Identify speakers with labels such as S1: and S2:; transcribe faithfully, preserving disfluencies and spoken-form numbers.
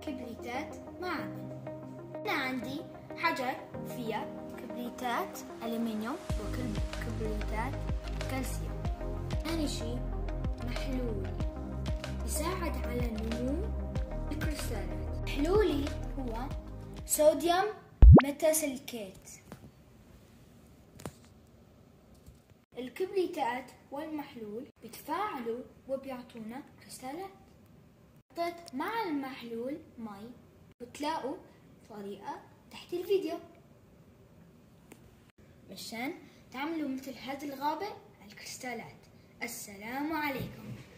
S1: كبريتات معدن. أنا عندي حجر فيها كبريتات ألمنيوم وكبريتات كالسيوم. ثاني شيء محلول يساعد على نمو الكريستالات. محلولي هو صوديوم ميتاسيليكيت. الكبريتات والمحلول بيتفاعلوا وبيعطونا كريستالات. حطيت مع المحلول مي، بتلاقوا طريقة تحت الفيديو مشان تعملوا مثل هذه الغابة الكريستالات. السلام عليكم.